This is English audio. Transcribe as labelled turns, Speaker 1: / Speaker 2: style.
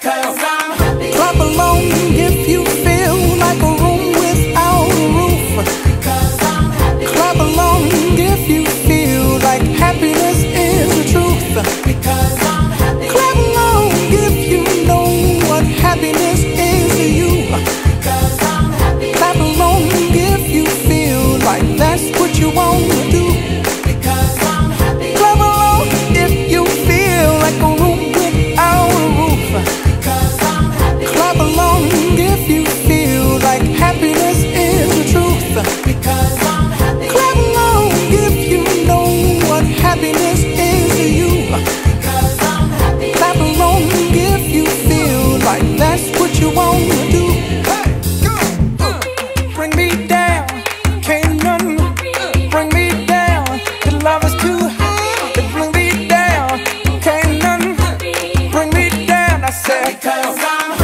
Speaker 1: because I'm happy.
Speaker 2: Clap along if you feel like a room without a roof.
Speaker 1: Because I'm happy.
Speaker 2: Clap along if you feel like happiness is the truth.
Speaker 1: Because I'm happy.
Speaker 2: Clap along if you know what happiness is to you.
Speaker 1: Because I'm happy.
Speaker 2: Clap along if you feel like that's what you want to do.
Speaker 1: Because I'm happy.
Speaker 2: Clap along if you feel like a room without a roof.
Speaker 1: Because I'm happy.
Speaker 2: Clap along if you feel like happiness is the truth.
Speaker 1: Because I'm happy.
Speaker 2: Clap along if you know what happiness is to you.
Speaker 1: Because I'm happy.
Speaker 2: Clap along if you feel like that's what you want to do. Bring me down, can't none bring me down. The love is too high to bring me down. Can't none bring me down. I said,
Speaker 1: Because I'm